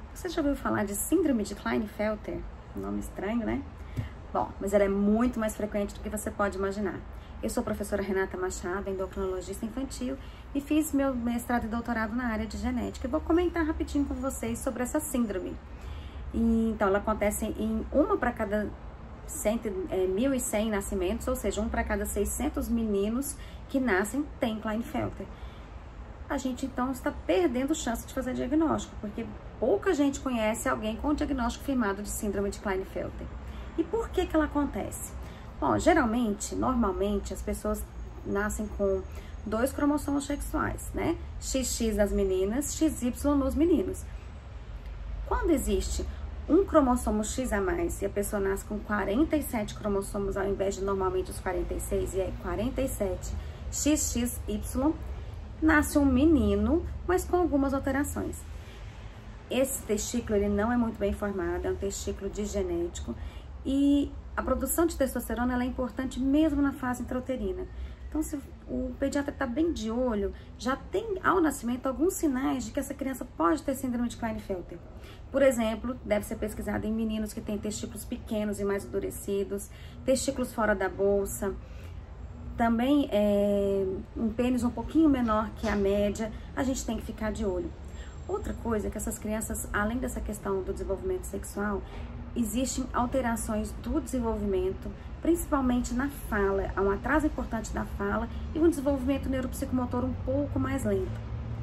Você já ouviu falar de síndrome de Klinefelter? Um nome estranho, né? Bom, mas ela é muito mais frequente do que você pode imaginar. Eu sou a professora Renata Machado, endocrinologista infantil, e fiz meu mestrado e doutorado na área de genética. Eu vou comentar rapidinho com vocês sobre essa síndrome. Então, ela acontece em uma para cada 1.100 nascimentos, ou seja, um para cada 600 meninos que nascem tem Klinefelter. A gente, então, está perdendo chance de fazer diagnóstico, porque pouca gente conhece alguém com diagnóstico firmado de síndrome de Klinefelter. E por que ela acontece? Bom, normalmente, as pessoas nascem com 2 cromossomos sexuais, né? XX nas meninas, XY nos meninos. Quando existe um cromossomo X a mais e a pessoa nasce com 47 cromossomos ao invés de normalmente os 46, e é 47 XXY, nasce um menino, mas com algumas alterações. Esse testículo ele não é muito bem formado, é um testículo disgenético e a produção de testosterona ela é importante mesmo na fase intrauterina. Então, se o pediatra está bem de olho, já tem ao nascimento alguns sinais de que essa criança pode ter síndrome de Klinefelter. Por exemplo, deve ser pesquisado em meninos que têm testículos pequenos e mais endurecidos, testículos fora da bolsa, também um pênis um pouquinho menor que a média, a gente tem que ficar de olho. Outra coisa é que essas crianças, além dessa questão do desenvolvimento sexual, existem alterações do desenvolvimento, principalmente na fala, há um atraso importante da fala e um desenvolvimento neuropsicomotor um pouco mais lento.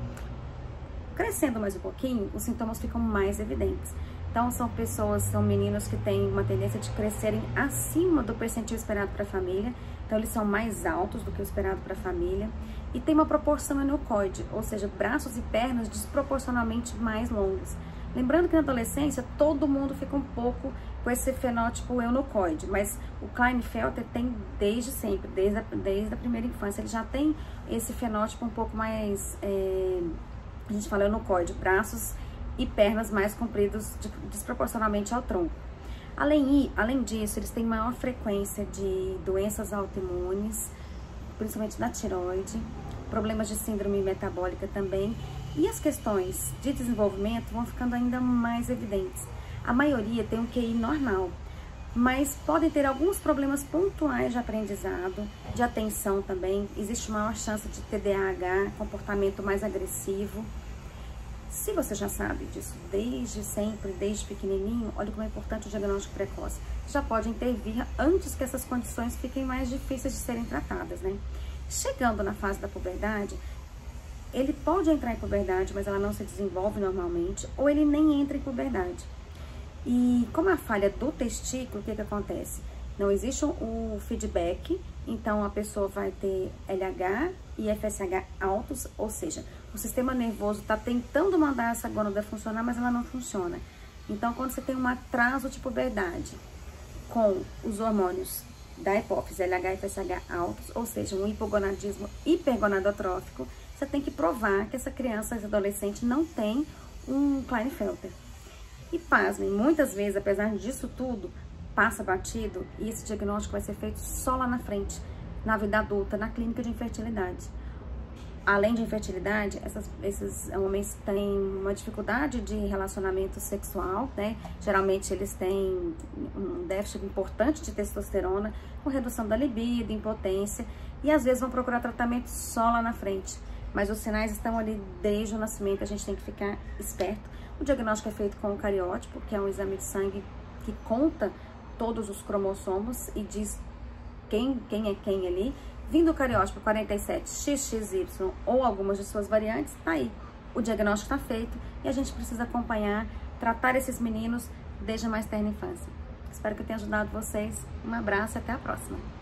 Crescendo mais um pouquinho, os sintomas ficam mais evidentes. Então, são meninos que têm uma tendência de crescerem acima do percentil esperado para a família, então eles são mais altos do que o esperado para a família, e tem uma proporção eunucoide, ou seja, braços e pernas desproporcionalmente mais longos. Lembrando que na adolescência todo mundo fica um pouco com esse fenótipo eunucoide, mas o Klinefelter tem desde sempre, desde a primeira infância, ele já tem esse fenótipo um pouco mais, a gente fala eunucoide, braços e pernas mais compridos desproporcionalmente ao tronco. Além disso, eles têm maior frequência de doenças autoimunes, principalmente da tireoide, problemas de síndrome metabólica também, e as questões de desenvolvimento vão ficando ainda mais evidentes. A maioria tem um QI normal, mas podem ter alguns problemas pontuais de aprendizado, de atenção também, existe maior chance de TDAH, comportamento mais agressivo. Se você já sabe disso desde sempre, desde pequenininho, olha como é importante o diagnóstico precoce. Já pode intervir antes que essas condições fiquem mais difíceis de serem tratadas, né? Chegando na fase da puberdade, ele pode entrar em puberdade, mas ela não se desenvolve normalmente, ou ele nem entra em puberdade. E como a falha do testículo, o que acontece? Não existe o feedback, então a pessoa vai ter LH e FSH altos, ou seja, o sistema nervoso está tentando mandar essa gônada funcionar, mas ela não funciona. Então, quando você tem um atraso de puberdade com os hormônios da hipófise, LH e FSH altos, ou seja, um hipogonadismo hipergonadotrófico, você tem que provar que essa criança, esse adolescente não tem um Klinefelter. E pasmem, muitas vezes, apesar disso tudo, passa batido e esse diagnóstico vai ser feito só lá na frente, na vida adulta, na clínica de infertilidade. Além de infertilidade, esses homens têm uma dificuldade de relacionamento sexual, né? Geralmente eles têm um déficit importante de testosterona, com redução da libido, impotência, e às vezes vão procurar tratamento só lá na frente. Mas os sinais estão ali desde o nascimento, a gente tem que ficar esperto. O diagnóstico é feito com o cariótipo, que é um exame de sangue que conta todos os cromossomos e diz quem é quem ali. Vindo o cariótipo 47, XXY ou algumas de suas variantes, tá aí. O diagnóstico está feito e a gente precisa acompanhar, tratar esses meninos desde a mais terna infância. Espero que eu tenha ajudado vocês. Um abraço e até a próxima.